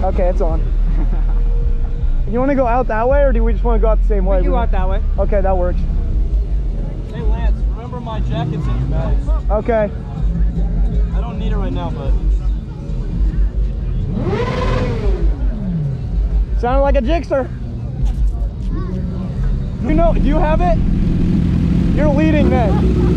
Okay, it's on. You want to go out that way, or do we just want to go out the same way? We can go out that way. Okay, that works. Hey Lance, remember my jacket's in your bags. Okay. I don't need it right now, but... Sounded like a jigster. You know, do you have it? You're leading then.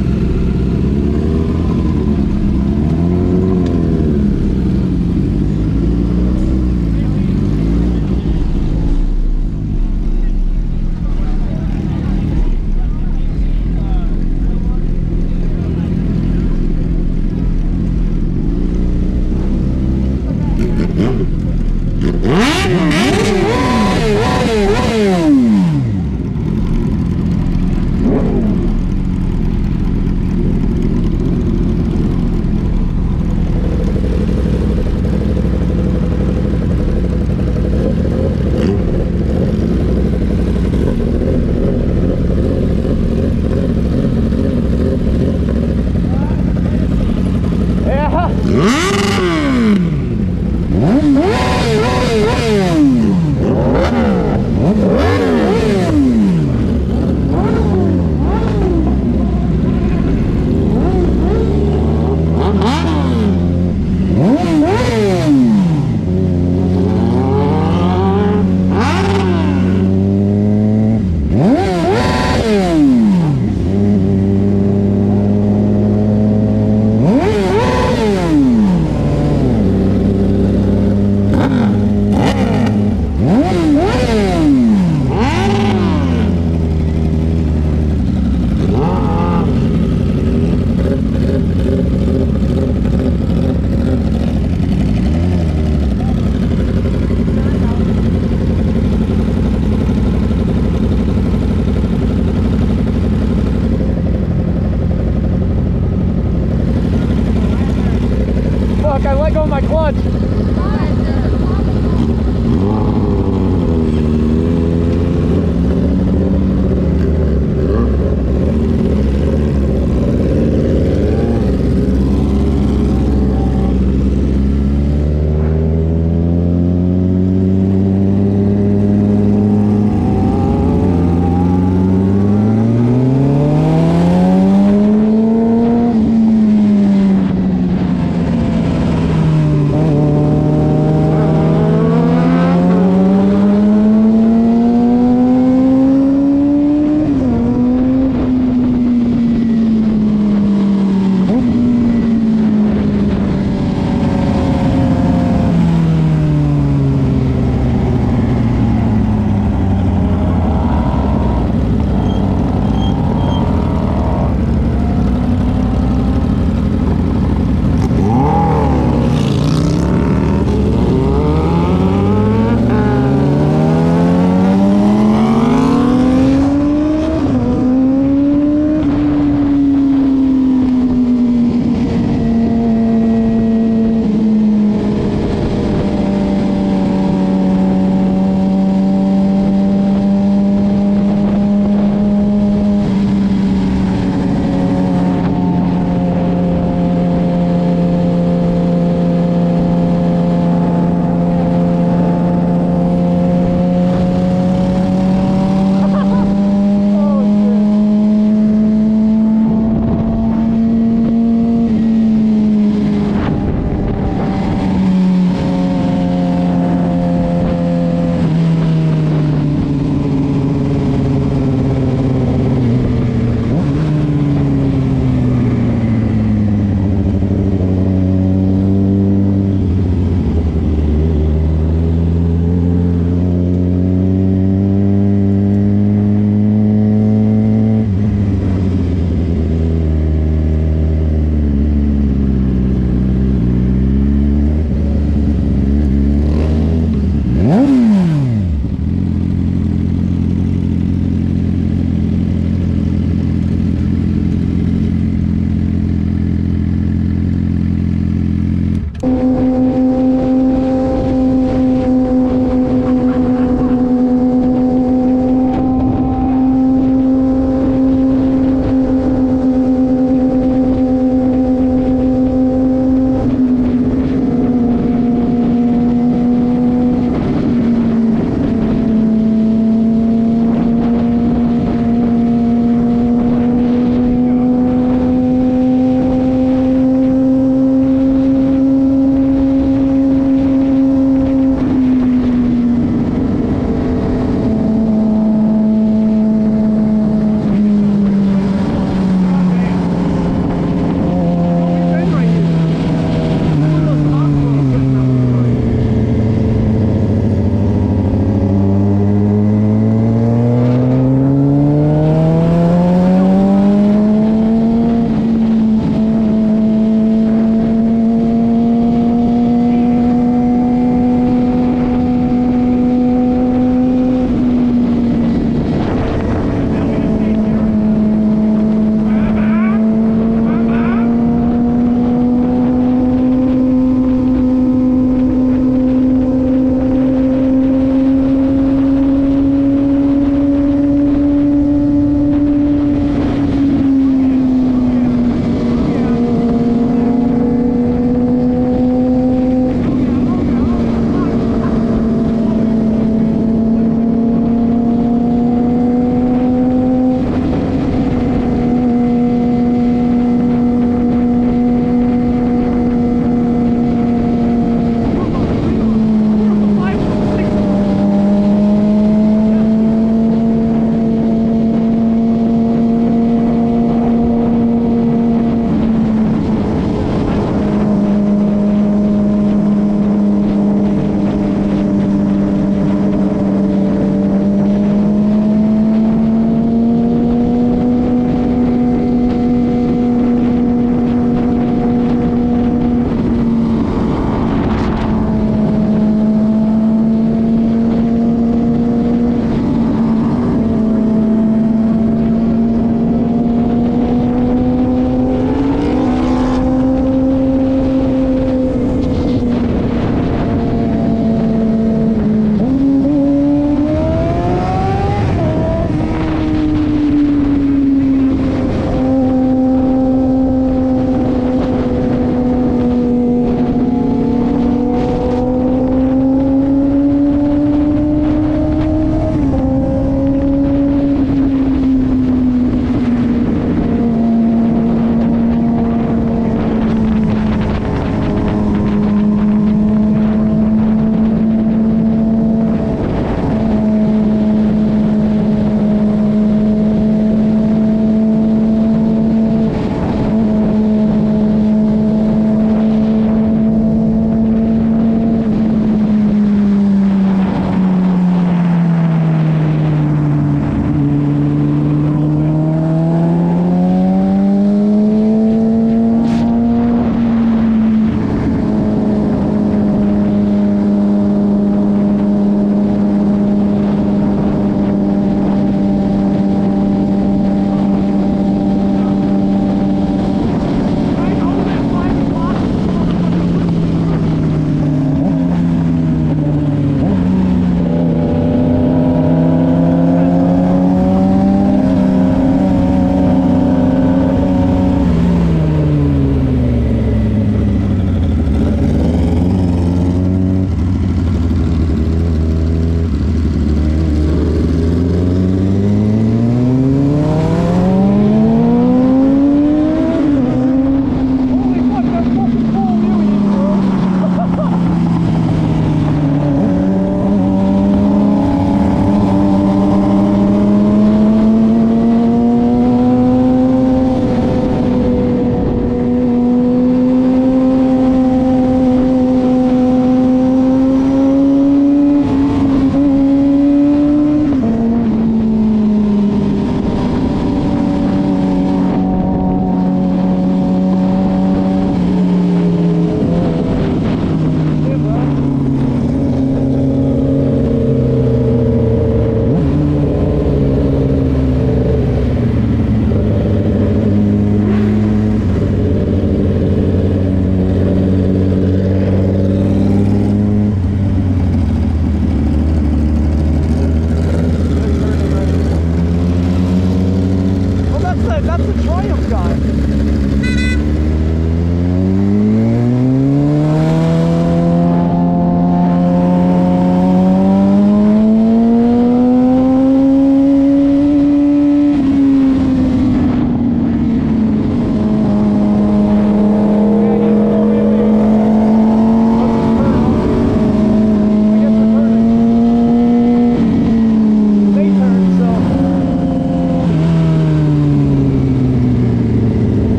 I let go of my clutch.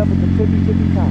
up at the tippy top.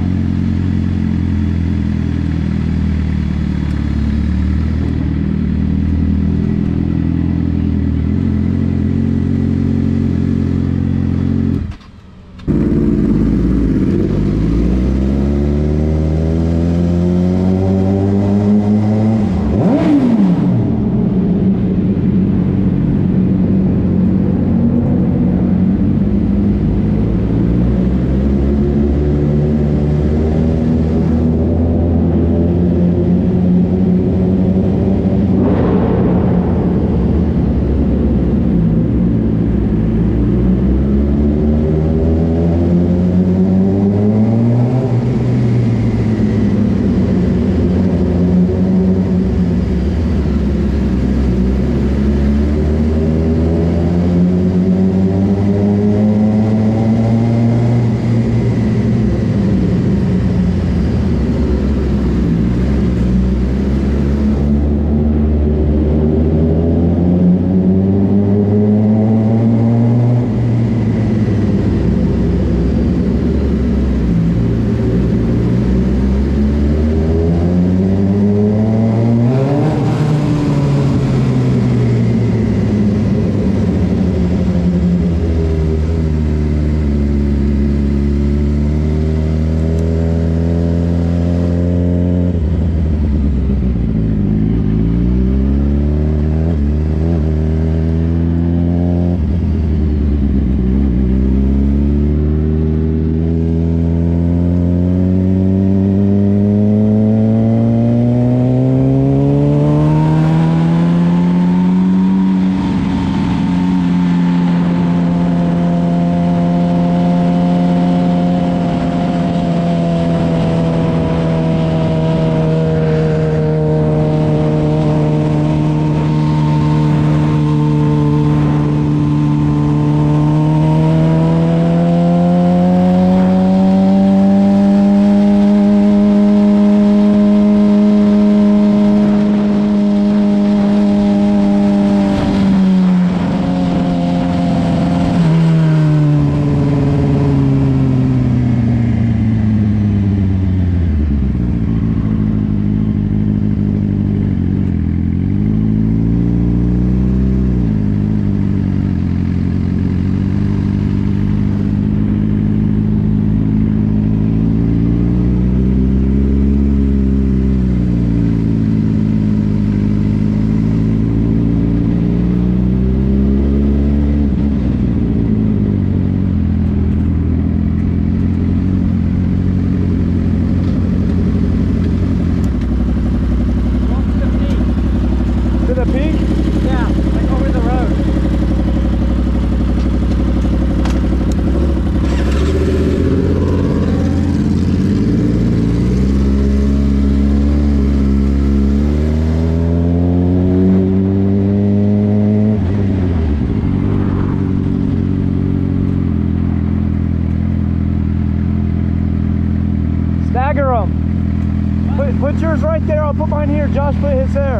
Put yours right there. I'll put mine here. Josh put his there.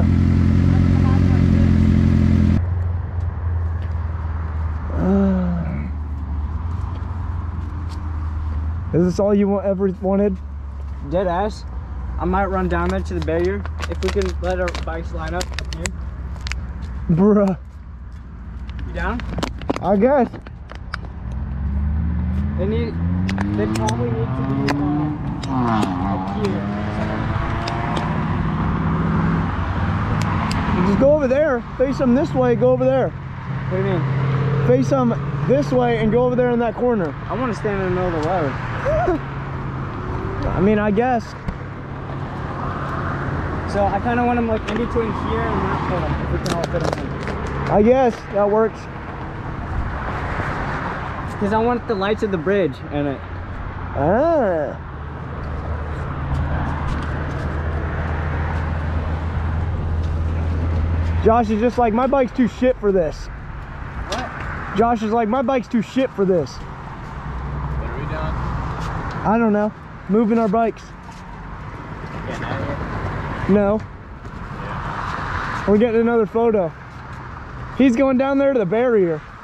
Is this all you ever wanted? Dead ass. I might run down there to the barrier if we can let our bikes line up here. Bruh. You down? I guess. They probably need to be up here. Just go over there. Face them this way. Go over there. What do you mean? Face them this way and go over there in that corner. I want to stand in the middle of the road. I mean, I guess. So I kind of want them like in between here and that pole, if we can all fit them in. I guess that works. Because I want the lights of the bridge in it. Ah. Josh is just like, my bike's too shit for this. What? Josh is like, my bike's too shit for this. What are we doing? I don't know. Moving our bikes. Getting out of here? No. Yeah. We're getting another photo. He's going down there to the barrier.